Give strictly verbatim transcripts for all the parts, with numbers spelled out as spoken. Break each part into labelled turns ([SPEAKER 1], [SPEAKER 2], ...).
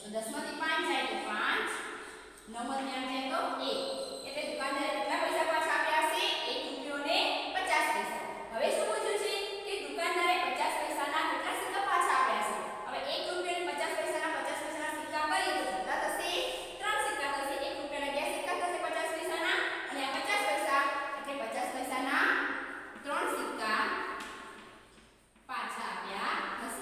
[SPEAKER 1] દસ માંથી પાંચ જાય તો પાંચ, નવ માંથી આઠ જાય તો એક. એટલે દુકાનદારે કેટલા પૈસા પાછા આપ્યા છે? એક રૂપિયો ને પચાસ પૈસા. હવે શું પૂછ્યું છે કે દુકાનદારે પચાસ પૈસાના કેટલા સિક્કા પાછા આપ્યા છે? હવે એક રૂપિયો ને પચાસ પૈસાના પચાસ પૈસાના સિક્કા કરીએ તો કેટલા થશે? ત્રણ સિક્કા થશે. એક રૂપિયાના બે સિક્કા થશે પચાસ પૈસાના, અને આ પચાસ પૈસા એટલે પચાસ પૈસાના ત્રણ સિક્કા પાછા આપ્યા હશે.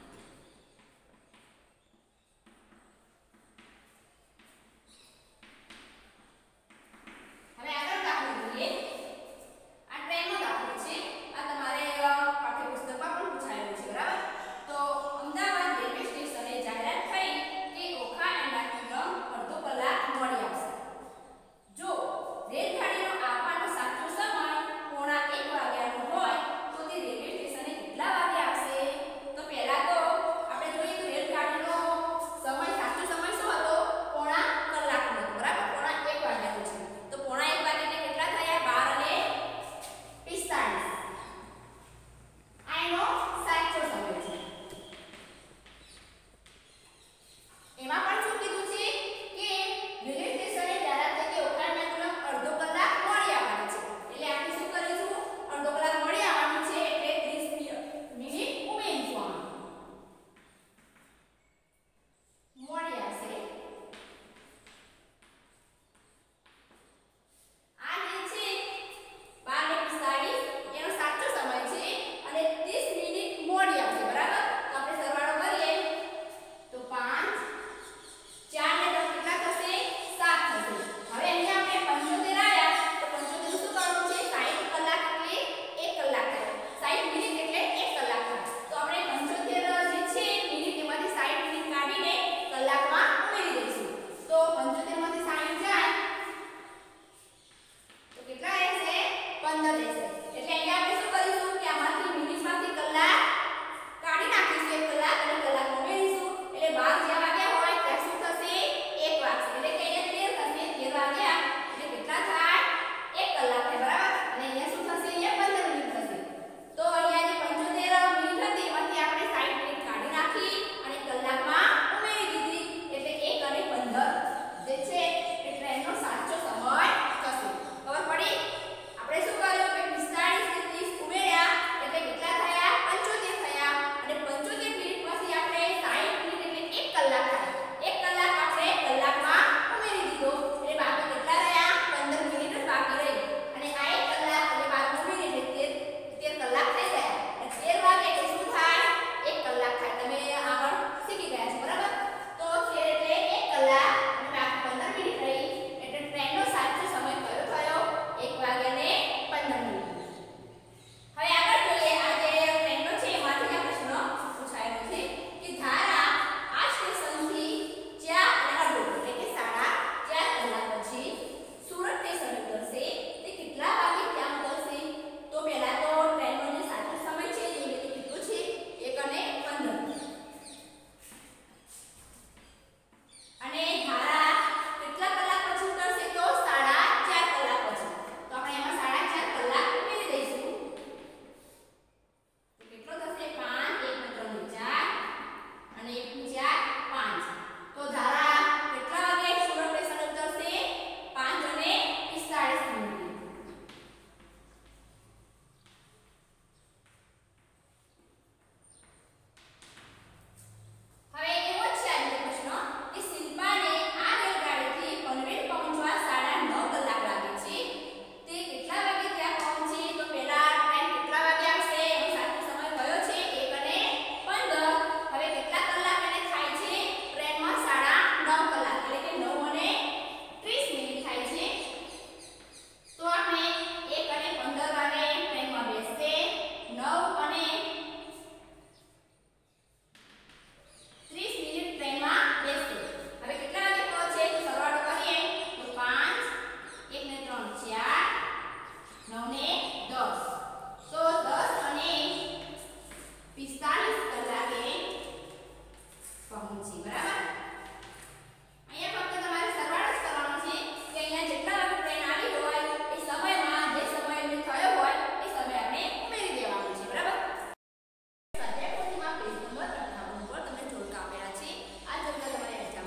[SPEAKER 1] હવે આગળ દાખલો જોઈએ. આ ટ્રેનનો દાખલો છે. આ તમારે પાઠ્યપુસ્તકમાં પણ પૂછાયેલું છે, બરાબર? તો અમદાવાદ રેલવે સ્ટેશને જાહેરાત થઈ કે ઓખા એંડાથી અડધો કલાક મોડી આવશે. જો રેલગાડીનો આવવાનો સાચો સમય પોણા એક વાગ્યાનો હોય તો તે રેલવે સ્ટેશને કેટલા વાગે આવશે? તો પહેલા તો આપણે જોઈએ તો રેલગાડીનો સમય સાચો સમય શું હતો? પોણા કલાકનો હતો, બરાબર? પોણા એક વાગ્યાનો છે. તો પોણા એક વાગે એટલે કેટલા થયા? બાર અને પિસ્તાળીસ. આ એનો સાચો સમય છે. એમાં પણ શું કીધું છે કે રેલવે સ્ટેશને જાહેરાત થઈ કે ઓખા એંડાથી અડધો કલાક મોડી આવવાની છે. એટલે આપણે શું કરીશું? અડધો કલાક મોડી આવવાનું છે એટલે ત્રીસ મિનિટ ઉમેરીશું. આમાં મોડી આવશે. આ જે છે બાર ને પિસ્તાળીસ એનો સાચો સમય છે અને ત્રીસ મિનિટ મોડી આવશે, બરાબર? તો આપણે સરવાળો કરીએ તો પાંચ, ચાર ને ત્રણ કેટલા થશે? સાત થશે. હવે અહીંયા આપણે પંચોતેર આવ્યા તો પંચોતેર નું શું કરવું છે? સાઈઠ કલાક એટલે એક કલાક થાય. સાઈઠ મિનિટ એટલે એક કલાક થાય. તો આપણે પંચોતેર જે છે મિનિટ એમાંથી સાઈઠ મિનિટ કાઢીને કલાકમાં ઉમેરી દઈશું. તો પંચોતેર માંથી સાઈઠ જાય તો કેટલા રહેશે? પંદર રહેશે. એટલે અહીંયા આપણે શું કરીશું કે આમાંથી મિનિટમાંથી કલાક કાઢી નાખીશું, એક કલાક, અને કલાક ઉમેરીશું. એટલે બાર જ્યાં વાગ્યા હોય ત્યાં શું થશે? એક વાગશે. એટલે કે અહીંયા તેર થશે. તેર વાગ્યા એટલે કેટલા થાય? એક કલાક થાય, બરાબર? અને અહીંયા શું થશે? અહીંયા પંદર મિનિટ થશે. તો અહીંયા જે પંચોતેર મિનિટ હતી એમાંથી આપણે સાઈઠ મિનિટ કાઢી નાખી અને કલાકમાં ઉમેરી દીધી. એટલે એક અને પંદર જે છે એ ટ્રેનનો સાચો સમય થશે. ખબર પડી? આપણે શું કર્યું કે પિસ્તાળીસ ને ત્રીસ ઉમેર્યા એટલે કેટલા થયા? પંચોતેર થયા. અને પંચોતેર મિનિટમાંથી આપણે સાઈઠ મિનિટ એટલે એક કલાક થાય. એક કલાક આપણે કલાકમાં ઉમેરી દીધો. એટલે બાકી કેટલા રહ્યા? પંદર મિનિટ જ બાકી રહી. અને આ એક કલાક એટલે બાર ઉમેરી એટલે તેર કલાક થઈ ગયા. અને તેર વાગે એટલે શું થાય? એક કલાક થાય. તમે આગળ શીખી ગયા છો, બરાબર? તો તેર એટલે એક કલાક અને બાકી પંદર મિનિટ રહી. એટલે ટ્રેનનો સાચો સમય કયો થયો? એક વાગ્યા ને પંદર મિનિટ. હવે આગળ જોઈએ. આ જે ટ્રેનનો છે એમાંથી આ પ્રશ્ન પૂછાયેલો છે કે ધારા આ સ્ટેશનથી ચાર અને અડધો એટલે કે સાડા ચાર કલાક પછી સુરત સ્ટેશને ઉતરશે. તે કેટલા વાગે ત્યાં ઉતરશે? તો પહેલા તો ટ્રેનનો જે સાચો સમય છે એ મેં કીધું છે એક અને પંદર. અને ધારા કેટલા કલાક પછી ઉતરશે? તો સાડા ચાર કલાક પછી. તો આપણે એમાં સાડા ચાર કલાક ઉમેરી દઈશું. તો કેટલો થશે? પાંચ, એક ને ત્રણ ને ચાર, અને એક ને ચાર પાંચ. તો ધારા કેટલા વાગે સુરત સ્ટેશને ઉતરશે? પાંચ અને પિસ્તાળીસ મિનિટ. હવે એવો જ છે આજનો પ્રશ્ન કે શિલ્પાને આ રેલગાડીથી પનવેલ પહોંચવા સાડા નવ કલાક લાગે છે. તે કેટલા વાગે ત્યાં પહોંચે? તો પહેલા ટ્રેન કેટલા વાગે આવશે? એનો સાચો સમય કયો છે? એક અને પંદર. હવે કેટલા કલાક એને થાય છે? ટ્રેનમાં સાડા નવ કલાક એટલે કે નવ અને ત્રીસ મિનિટ થાય છે. તો આપણે એક અને પંદર વાગે ટ્રેનમાં બેસશે. નવ અને ત્રીસ મિનિટ ટ્રેનમાં બેસશે. હવે કેટલા વાગે પહોંચે? તો સરવાળો કરીએ તો પાંચ, એક ને ત્રણ ચાર, નવ ને દસ. તો દસ અને પિસ્તાળીસ કલાકે પહોંચી, બરાબર? અહીંયા ફક્ત તમારે સરવાળો જ કરવાનો છે કે અહીંયા જેટલા વાગે ટ્રેન આવી હોય એ સમયમાં જે સમય એમને થયો હોય એ સમય આપણે ઉમેરી દેવાનો છે, બરાબર? સ્વાધ્યાય પોથીમાં પેજ નંબર અઠ્ઠાવન પર તમને જોડકા આપેલા છે. આ જોડકા તમારે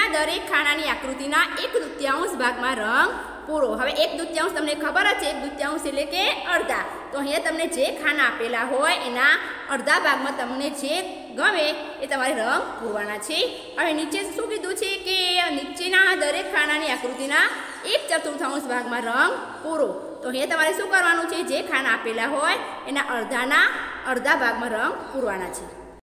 [SPEAKER 1] દરેક ખાનાની આકૃતિના એક દૂત્યાંશ ભાગમાં રંગ પૂરો। હવે એક દૂત્યાંશ તમને ખબર જ છે, એક દૂત્યાંશ એટલે કે અડધા। તો અહીંયા તમને જે ખાના આપેલા હોય એના અડધા ભાગમાં તમને જે ગમે એ તમારે રંગ પૂરવાના છે। હવે નીચે શું કીધું છે કે નીચેના દરેક ખાનાની આકૃતિના એક ચતુર્થાંશ ભાગમાં રંગ પૂરો। તો અહીંયા તમારે શું કરવાનું છે, જે ખાના આપેલા હોય એના અડધાના અડધા ભાગમાં રંગ પૂરવાના છે।